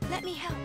Let me help.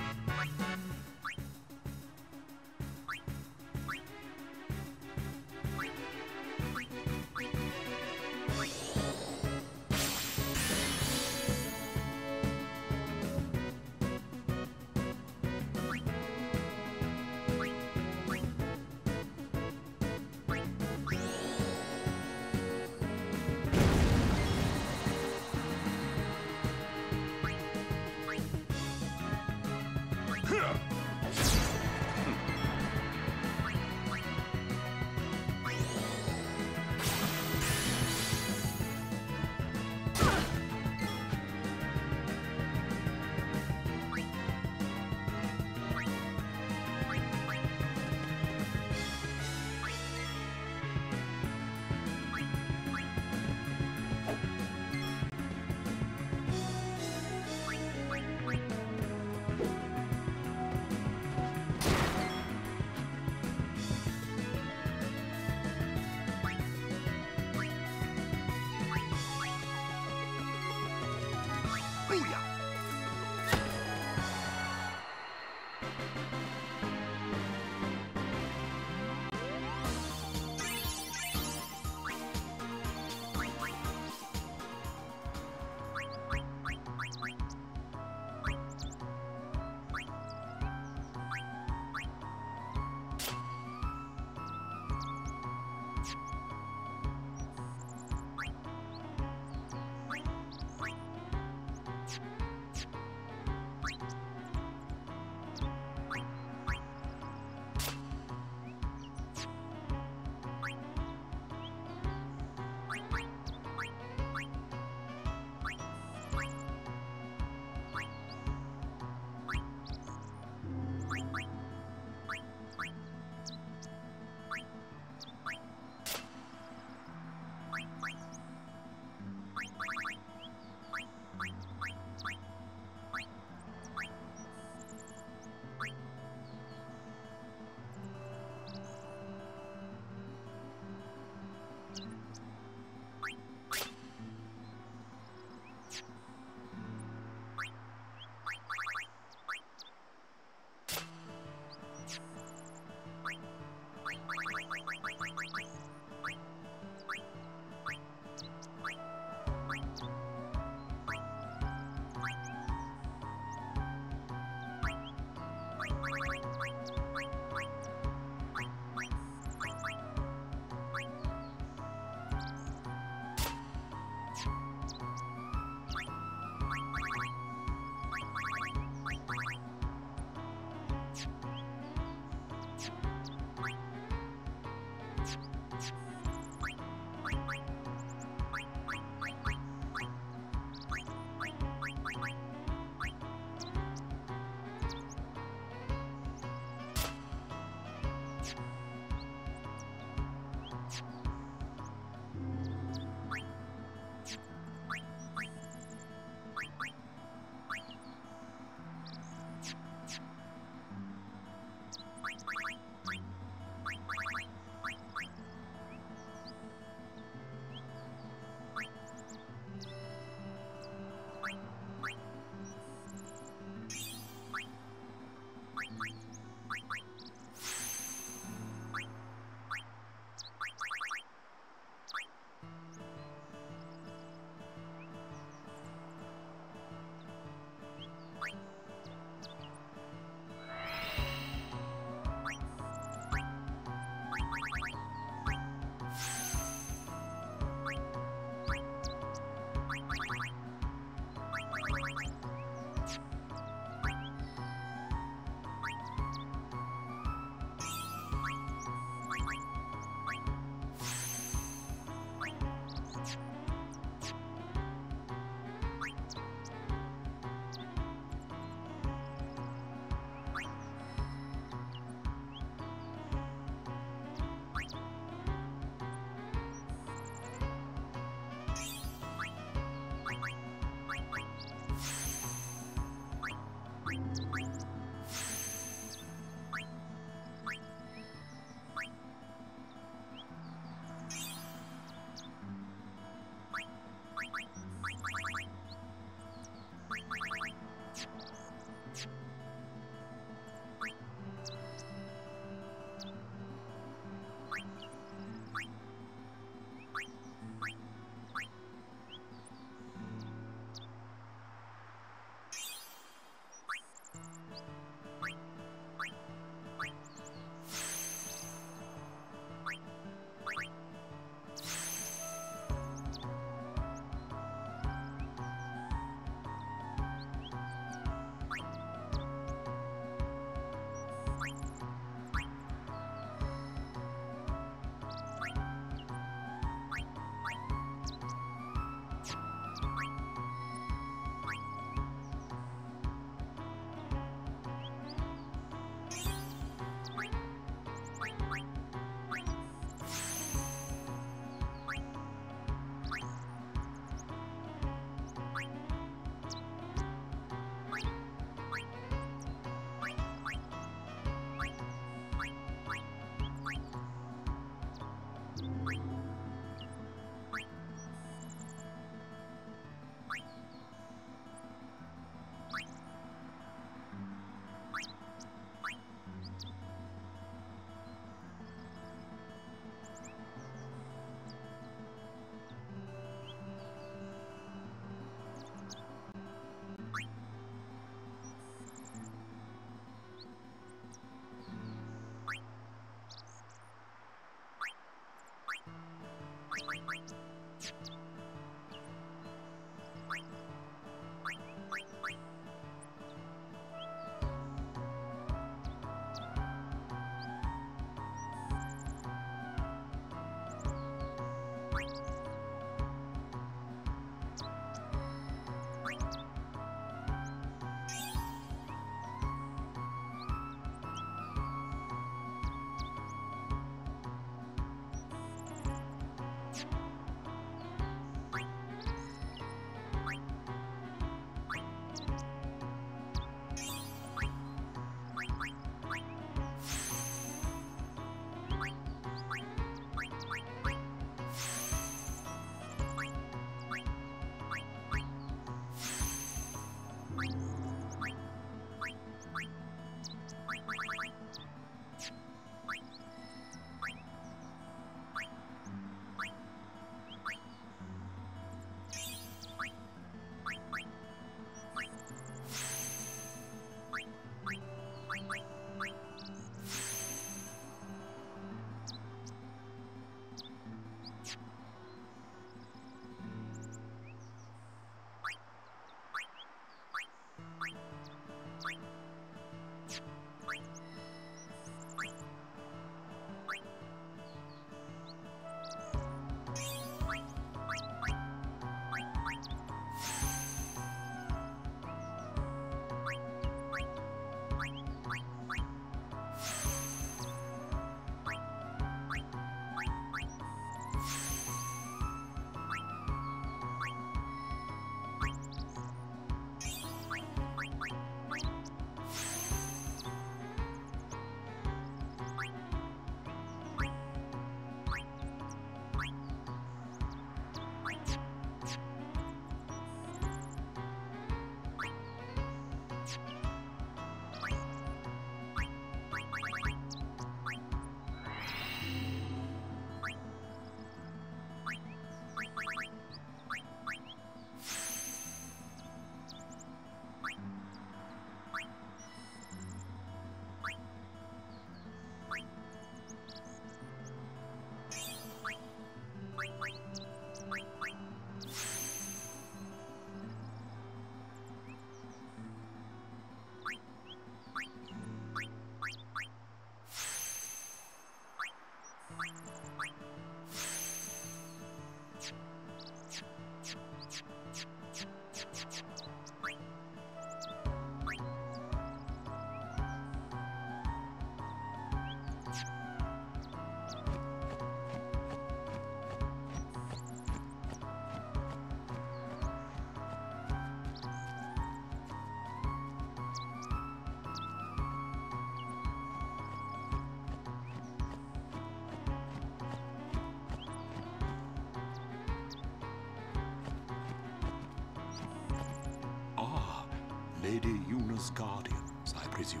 Lady Yuna's guardians, I presume.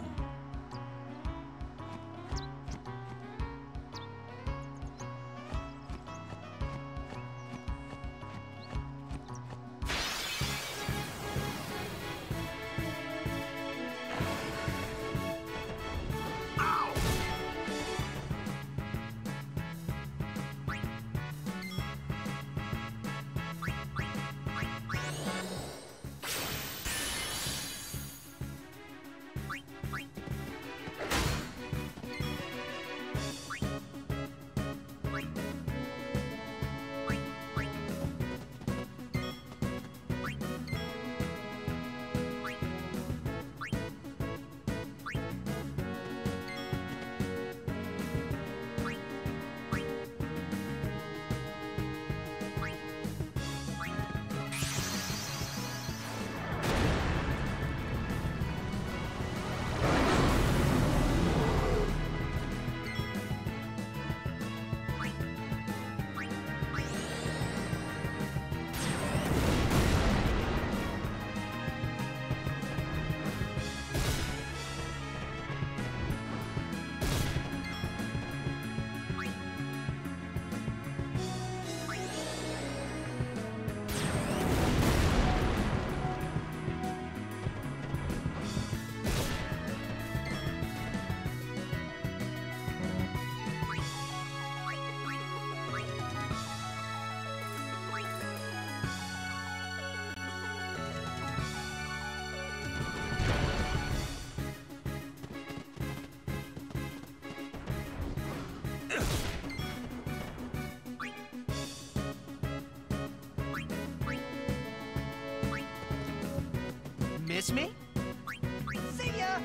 miss me? See ya!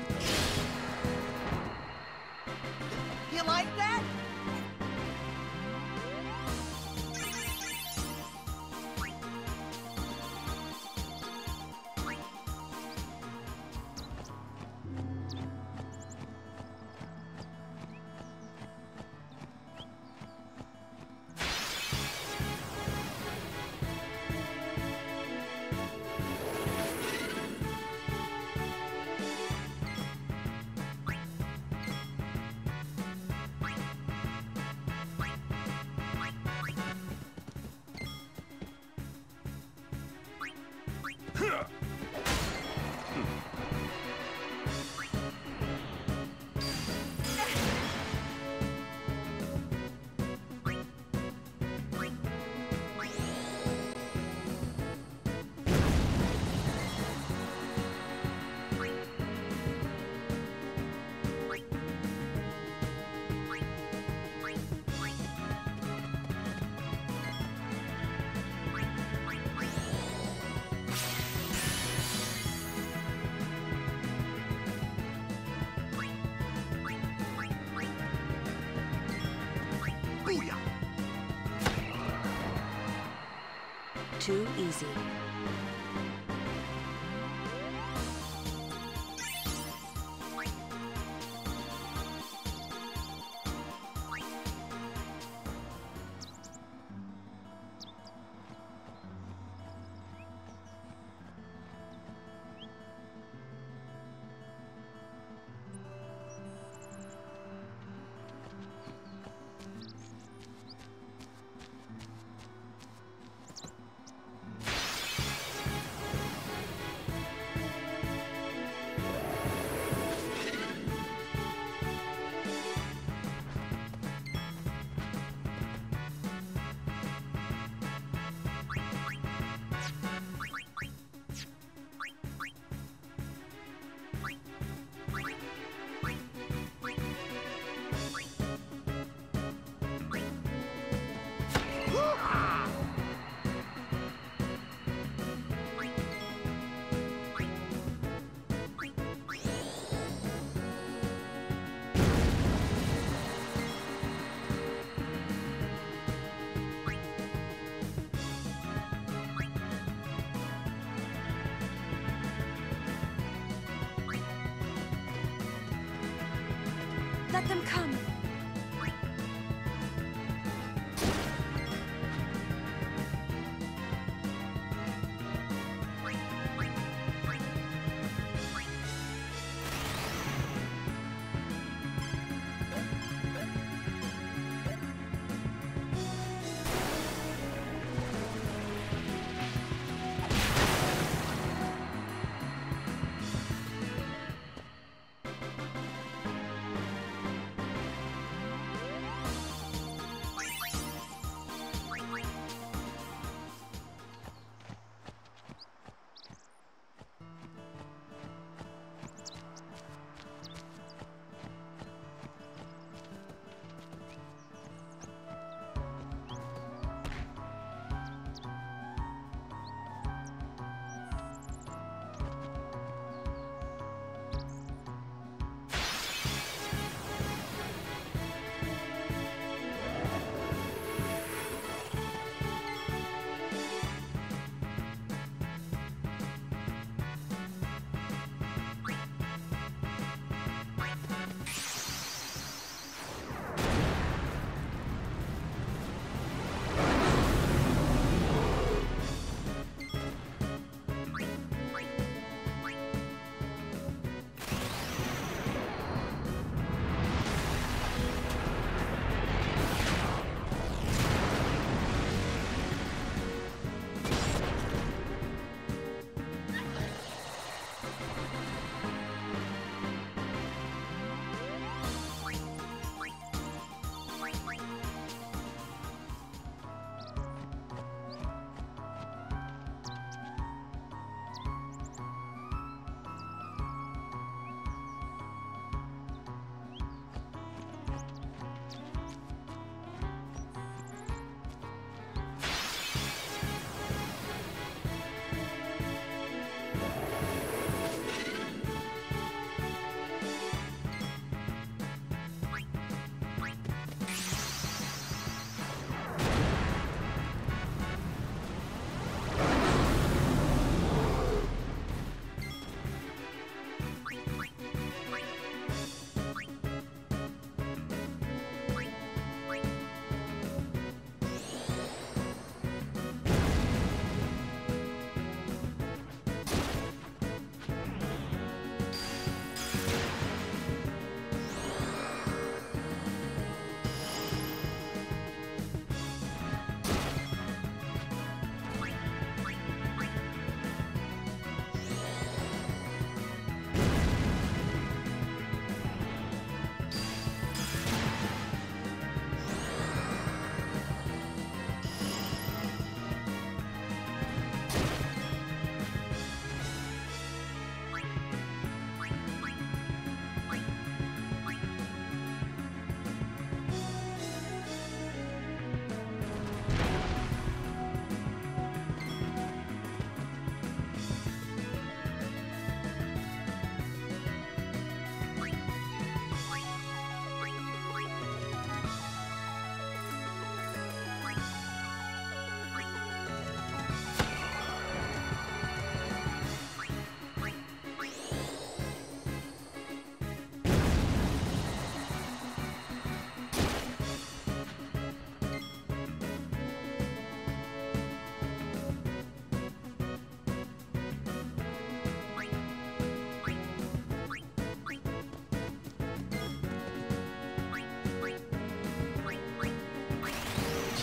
You like that? Too easy. Let them come.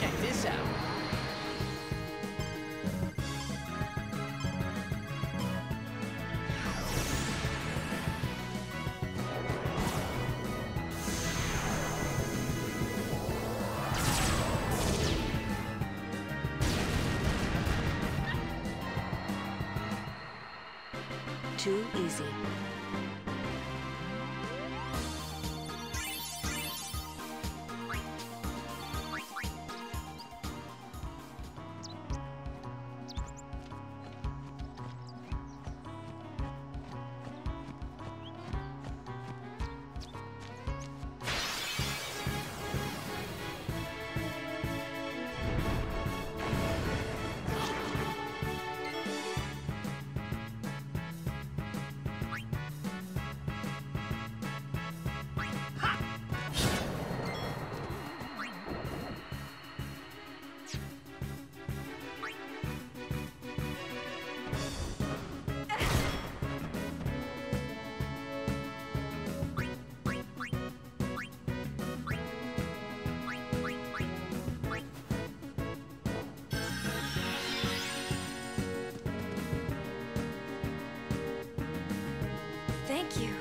Check this out. Too easy. Thank you.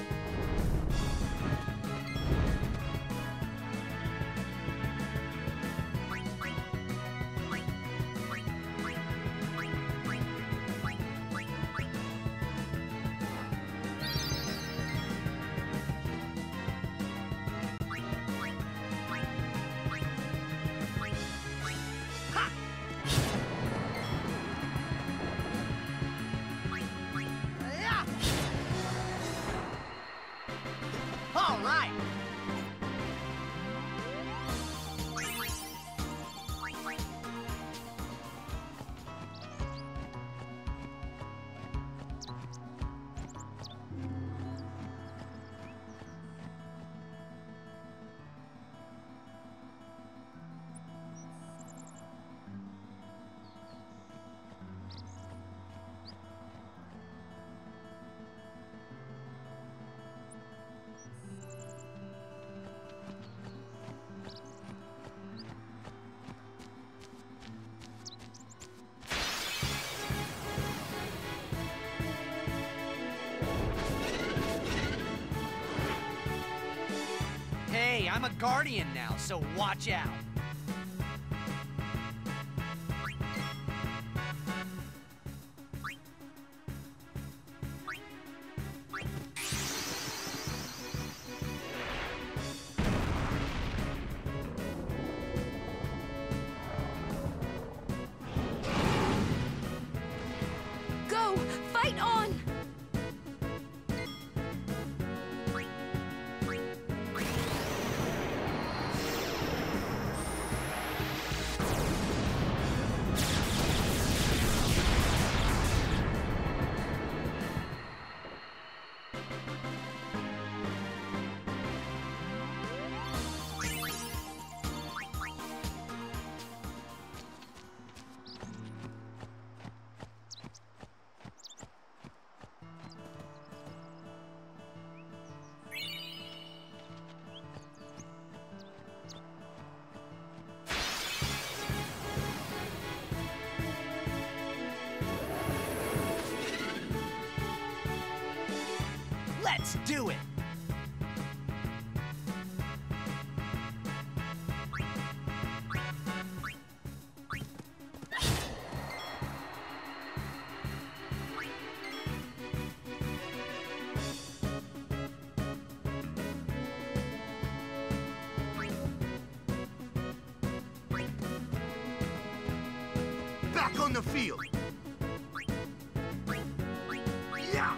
All right. Hey, I'm a guardian now, so watch out. Go! Fight on! Let's do it! Back on the field. Yeah.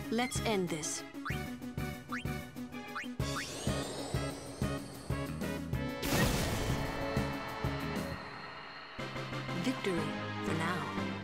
Let's end this. Victory for now.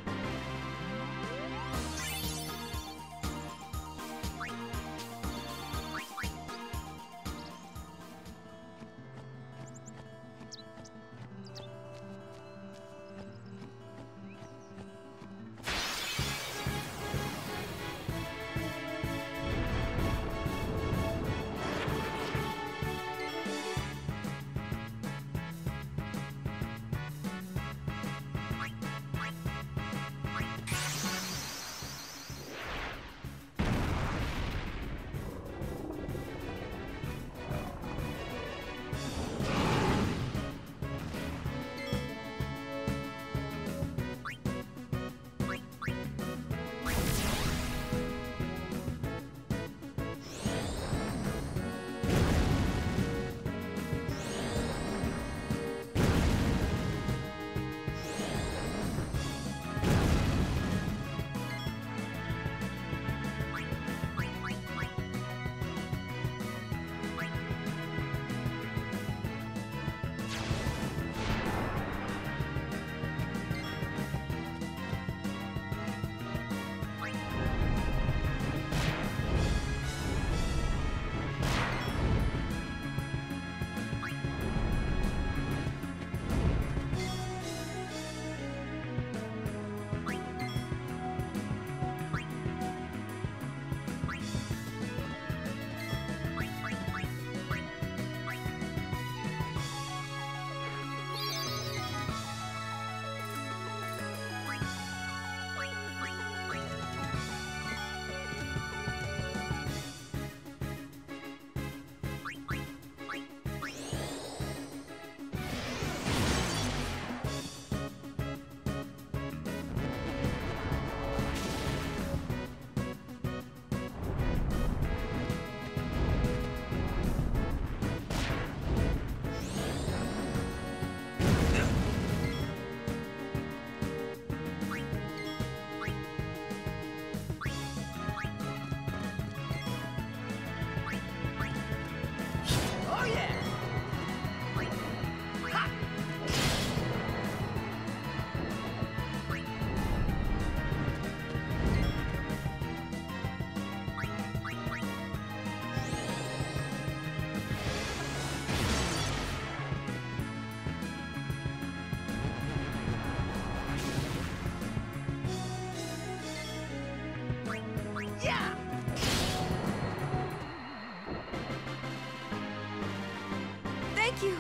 Thank you!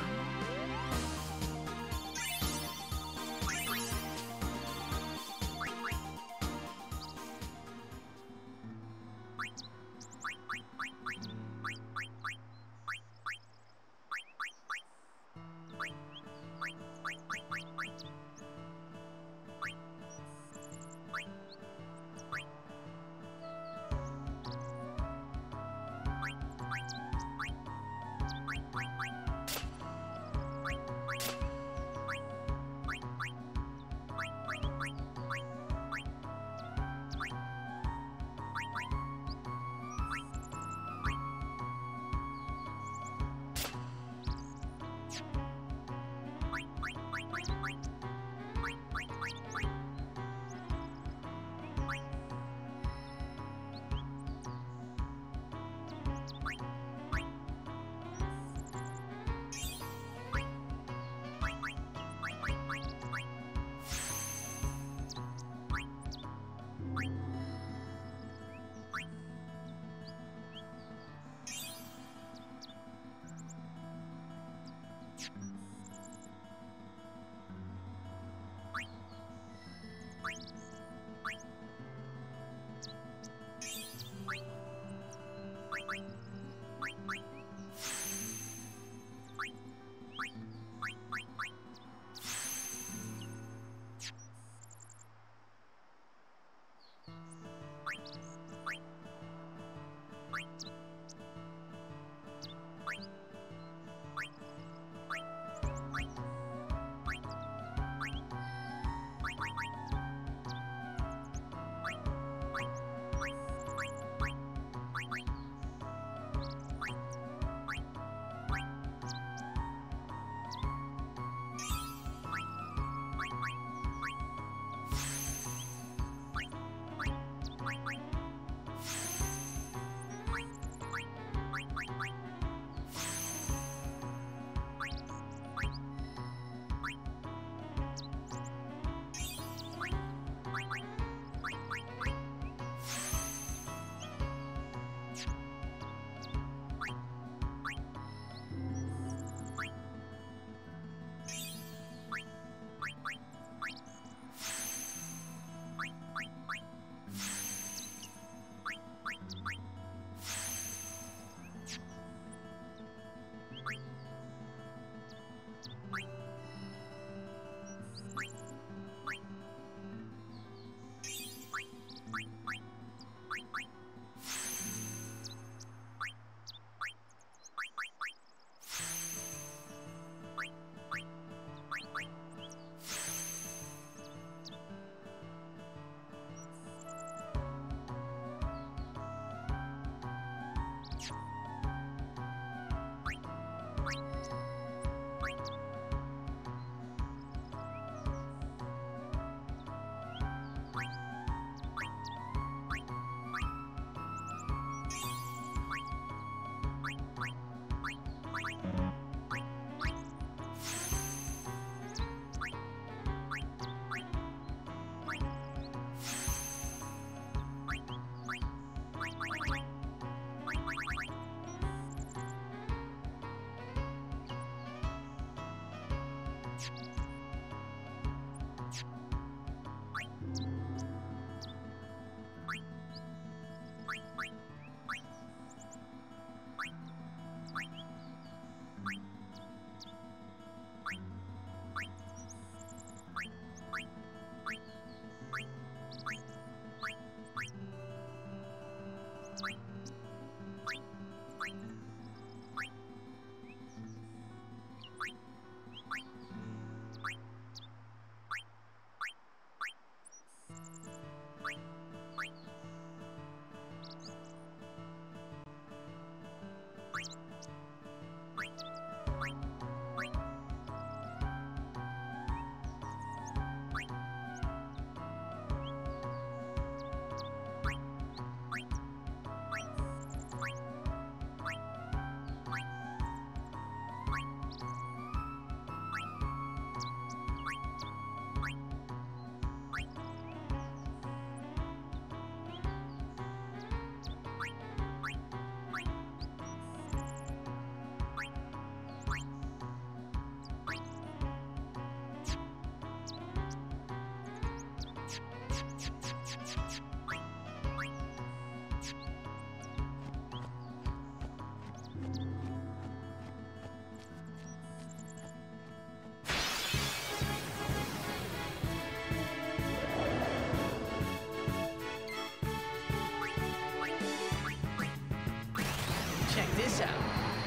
Check this out.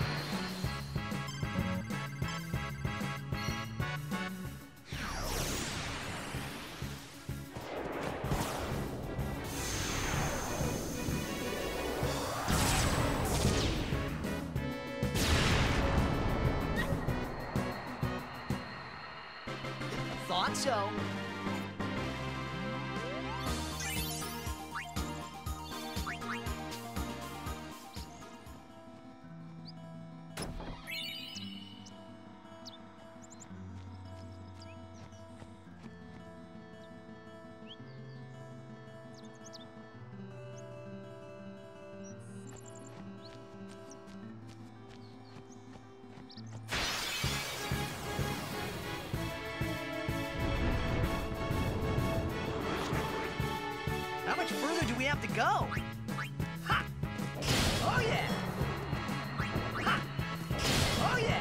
Thought so. How much further do we have to go? Ha! Oh yeah! Ha! Oh yeah!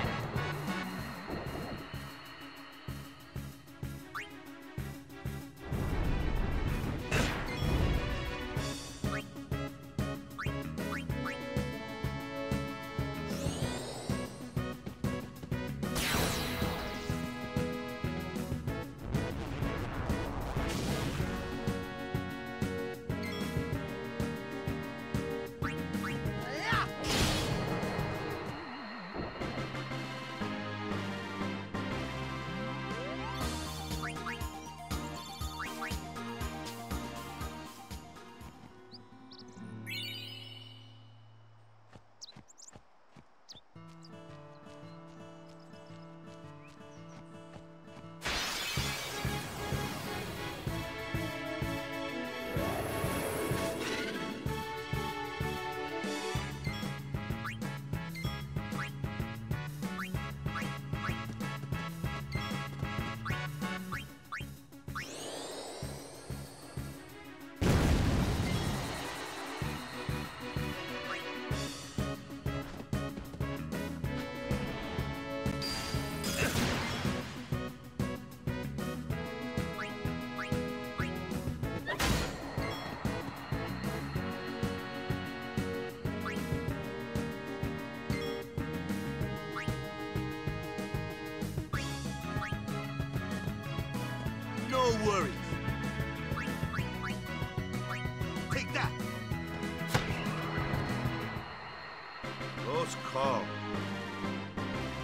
No worries. Take that. Close call.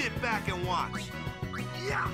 sit back and watch. Yeah!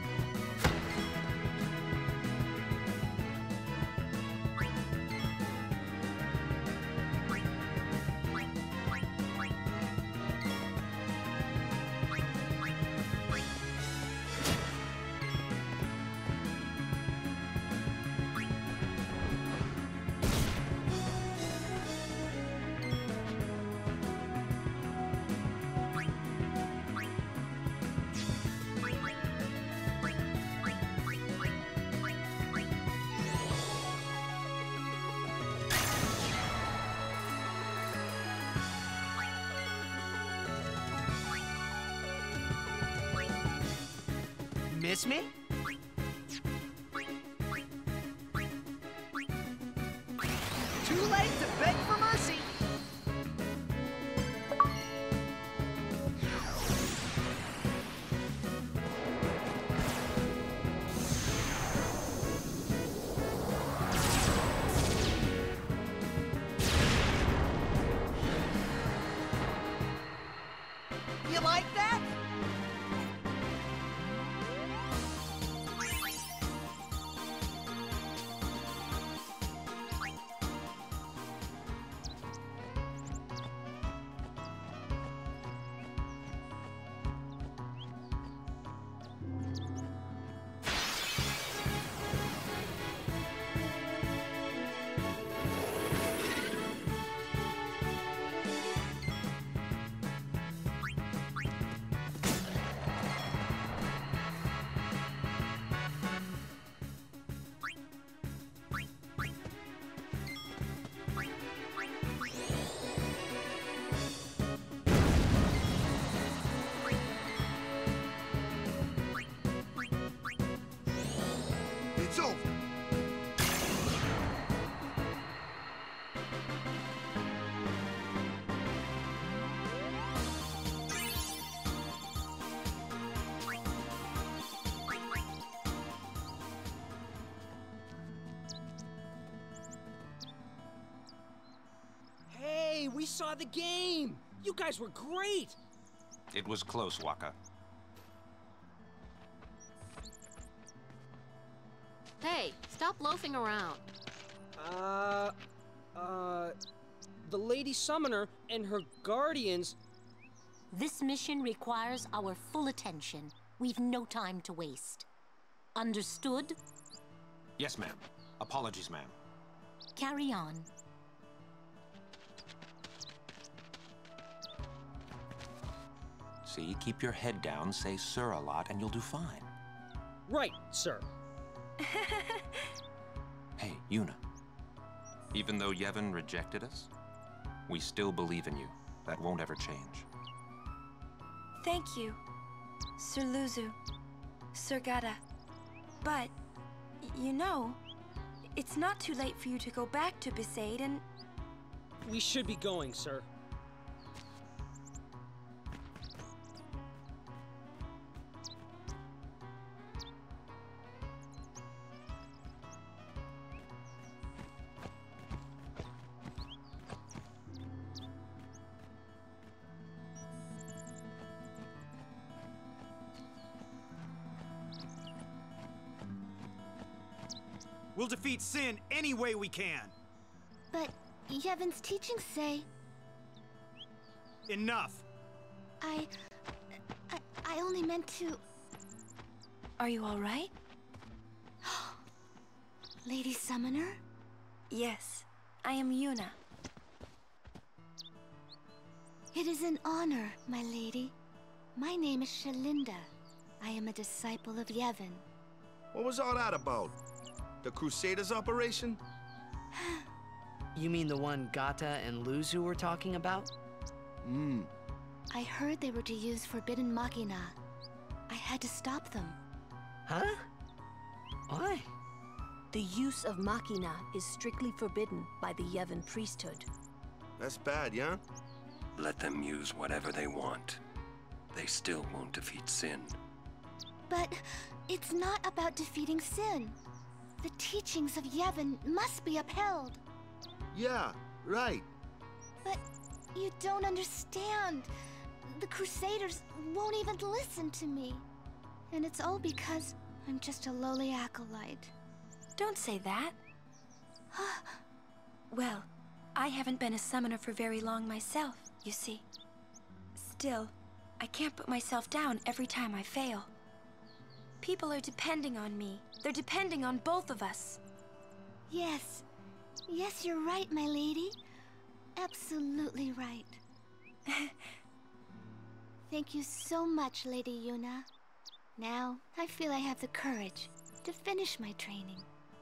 Miss me? Too late to beg for mercy. You like that? It's over. Hey, we saw the game! You guys were great! It was close, Waka. Hey, stop loafing around. The Lady Summoner and her guardians... This mission requires our full attention. We've no time to waste. Understood? Yes, ma'am. Apologies, ma'am. Carry on. See, keep your head down, say sir a lot, and you'll do fine. Right, sir. Hey, Yuna. Even though Yevon rejected us, we still believe in you. That won't ever change. Thank you, Sir Luzu, Sir Gata. But, you know, it's not too late for you to go back to Besaid and... We should be going, sir. We'll defeat Sin any way we can. But Yevon's teachings say... Enough. I only meant to... Are you all right? Lady Summoner? Yes, I am Yuna. It is an honor, my lady. My name is Shalinda. I am a disciple of Yevon. What was all that about? The Crusaders operation? You mean the one Gata and Luzu were talking about? I heard they were to use Forbidden Machina. I had to stop them. Huh? Why? The use of Machina is strictly forbidden by the Yevon priesthood. That's bad, yeah? Let them use whatever they want. They still won't defeat Sin. But it's not about defeating Sin. The teachings of Yevon must be upheld. Yeah, right. But you don't understand. The Crusaders won't even listen to me. And it's all because I'm just a lowly acolyte. Don't say that. Well, I haven't been a summoner for very long myself, you see. Still, I can't put myself down every time I fail. People are depending on me. They're depending on both of us. Yes. Yes, you're right, my lady. Absolutely right. Thank you so much, Lady Yuna. Now, I feel I have the courage to finish my training.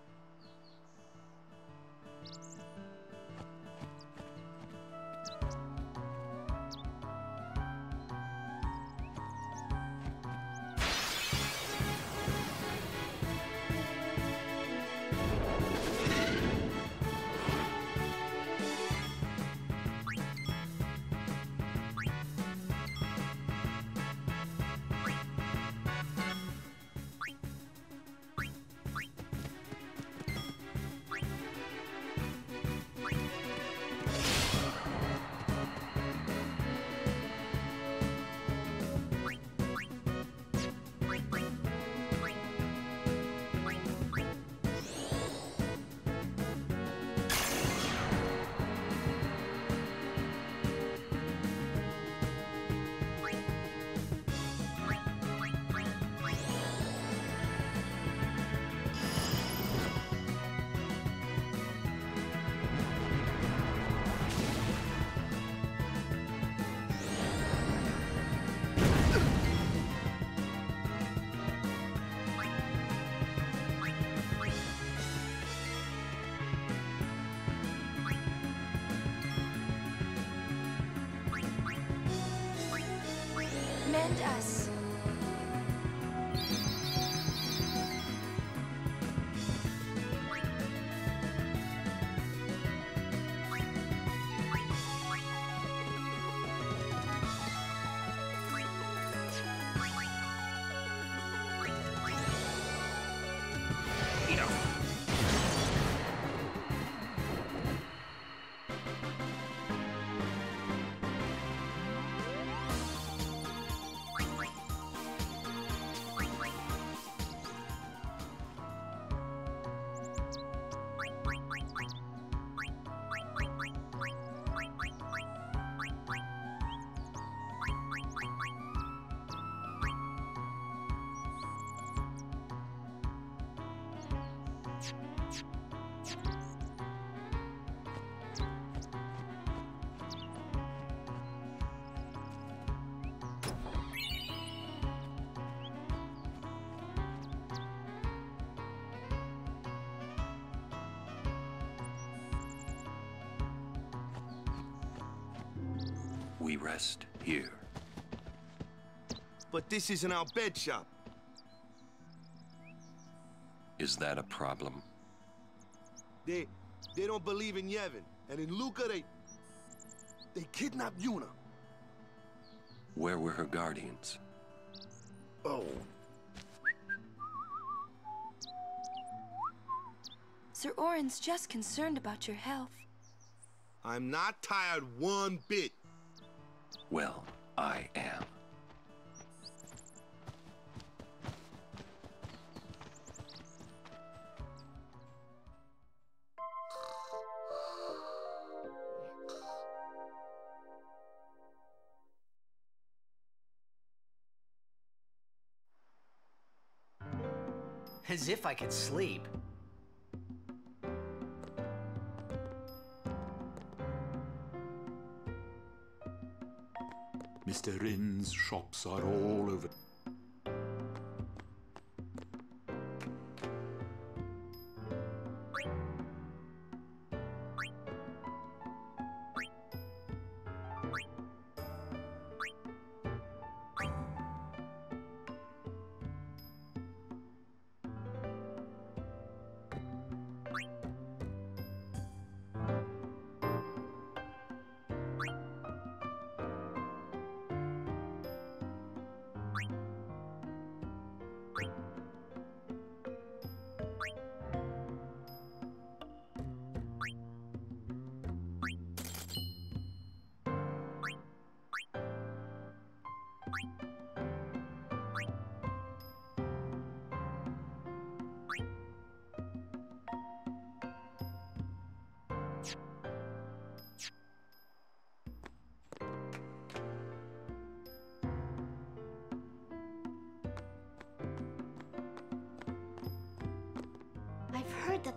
Mend us. We rest here. But this isn't our bed shop. Is that a problem? They don't believe in Yevon. And in Luca, they kidnapped Yuna. Where were her guardians? Oh. Sir Orin's just concerned about your health. I'm not tired one bit. Well, I am. As if I could sleep. Mr. Rin's shops are all over.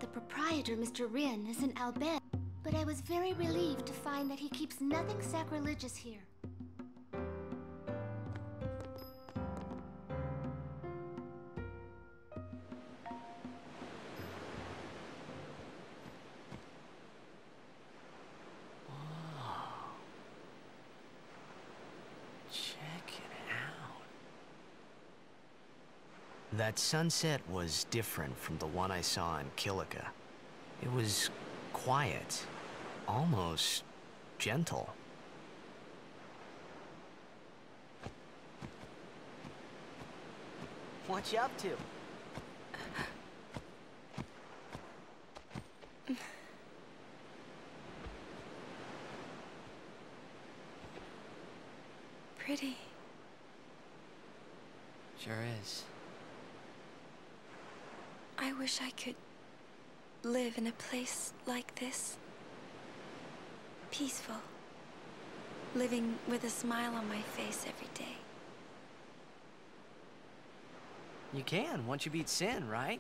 the proprietor, Mr. Rin, is in Albert, but I was very relieved to find that he keeps nothing sacrilegious here. That sunset was different from the one I saw in Kilika. It was quiet, almost gentle. What you up to? Pretty. Sure is. I wish I could live in a place like this. Peaceful. Living with a smile on my face every day. You can, once you beat Sin, right?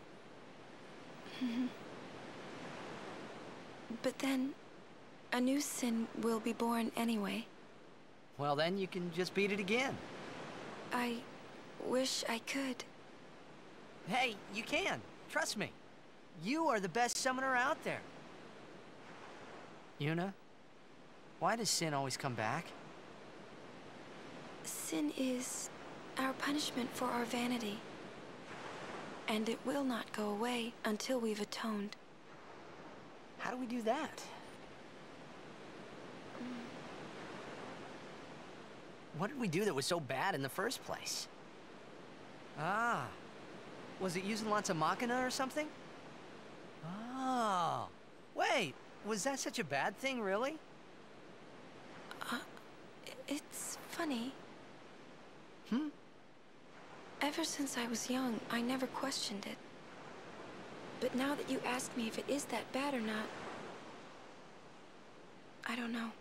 But then, a new Sin will be born anyway. Well, then you can just beat it again. I wish I could. Hey, you can. Trust me. You are the best summoner out there. Yuna, why does Sin always come back? Sin is our punishment for our vanity. And it will not go away until we've atoned. How do we do that? What did we do that was so bad in the first place? Ah. Was it using lots of Machina or something? Oh. Wait, was that such a bad thing, really? It's funny. Hmm? Ever since I was young, I never questioned it. But now that you ask me if it is that bad or not, I don't know.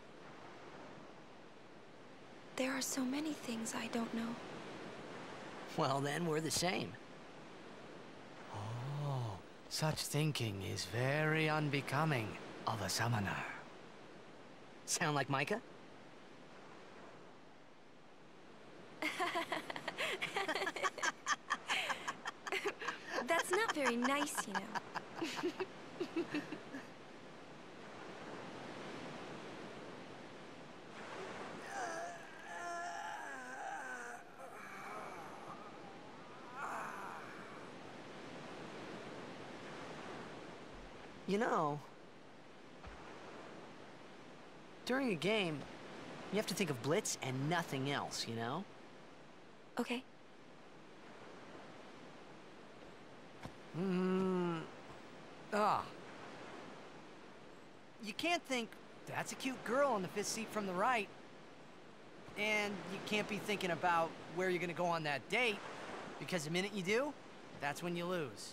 There are so many things I don't know. Well, then we're the same. Oh, such thinking is very unbecoming of a summoner. Sound like Micah? That's not very nice, you know. You know, during a game, you have to think of Blitz and nothing else, you know? Okay. You can't think, that's a cute girl on the fifth seat from the right. And you can't be thinking about where you're gonna go on that date, because the minute you do, that's when you lose.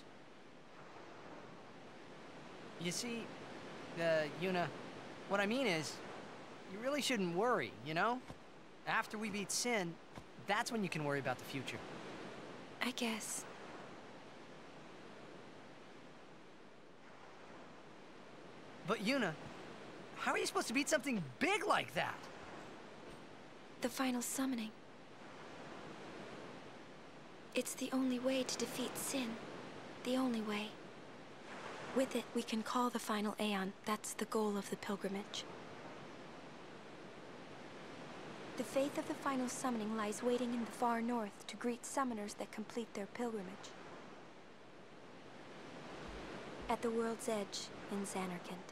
You see, Yuna, what I mean is, you really shouldn't worry, you know? After we beat Sin, that's when you can worry about the future. I guess. But Yuna, how are you supposed to beat something big like that? The final summoning. It's the only way to defeat Sin. The only way. With it, we can call the final Aeon. That's the goal of the pilgrimage. The faith of the final summoning lies waiting in the far north to greet summoners that complete their pilgrimage. At the world's edge in Xanarkand.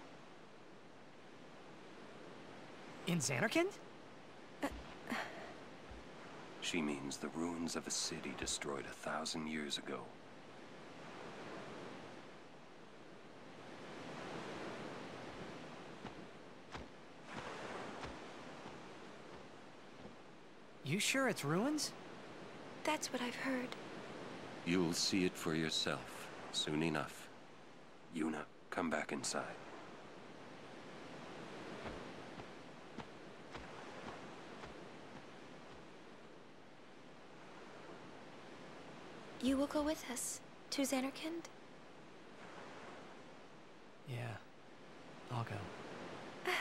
In Xanarkand? She means the ruins of a city destroyed 1,000 years ago. You sure it's ruins? That's what I've heard. You'll see it for yourself, soon enough. Yuna, come back inside. You will go with us to Xanarkand? I'll go.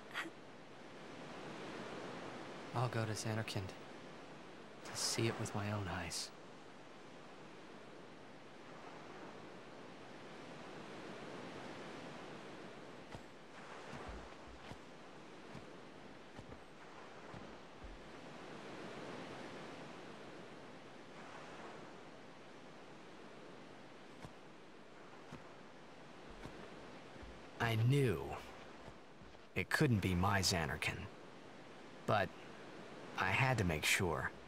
I'll go to Xanarkand to see it with my own eyes. I knew it couldn't be my Xanarkand, but I had to make sure.